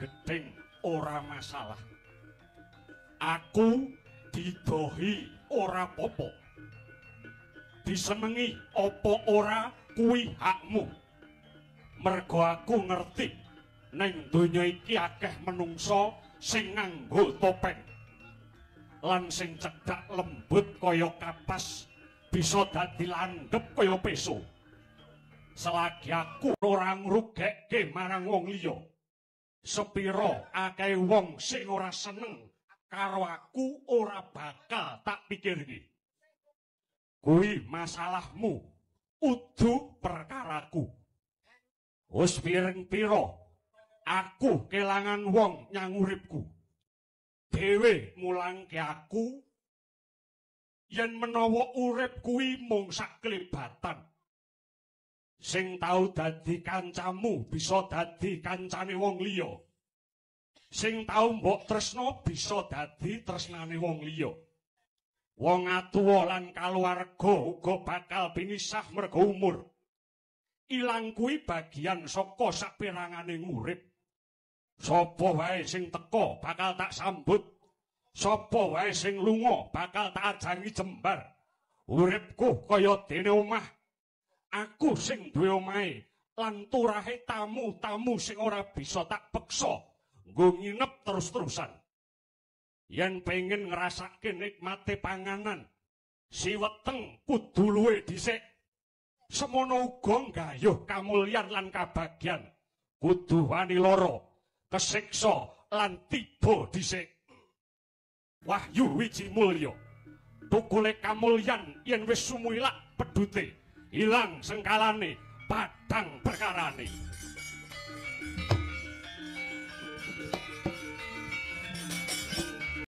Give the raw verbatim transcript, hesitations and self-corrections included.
gedeng ora masalah. Aku didohi ora popo. Disenengi opo ora kuwi hakmu. Mergo aku ngerti neng donya iki akeh menungso sing nganggo topeng. Lan sing cedhak lembut kaya kapas bisa dadi landhep kaya peso. Selagi aku ora ngrugekke marang wong liya, sepira akeh wong sing ora seneng karo aku ora bakal tak pikirke. Kuwi masalahmu, udu perkaraku. Wis pireng-pira aku kelangan wong nyang uripku. Dhewe mulangke aku yen menawa urip kuwi mung sak klebatan. Sing tau dadi kancamu bisa dadi kancane wong liya. Sing tau mbok tresna bisa dadi tresnane wong liya. Wong atuwa lan kaluwarga uga bakal pinisah merga umur. Ilang kuwi bagian saka sapérangane urip. Sapa wae sing teka bakal tak sambut. Sapa wae sing lunga bakal tak ajangi jembar. Uripku kaya dene omah. Aku sing duwe omahe lan turahe tamu-tamu sing ora bisa tak peksa nggo nginep terus-terusan. Yen pengen ngrasake nikmate panganan, si weteng kudu luwe dhisik. Semono uga nggayuh kamulyan lan kabagyan kudu wani lara, kesiksa lan tiba dhisik. Wahyu wiji mulya. Tukule kamulyan yen wis sumilak pedute, ilang sengkalane, padhang perkarane.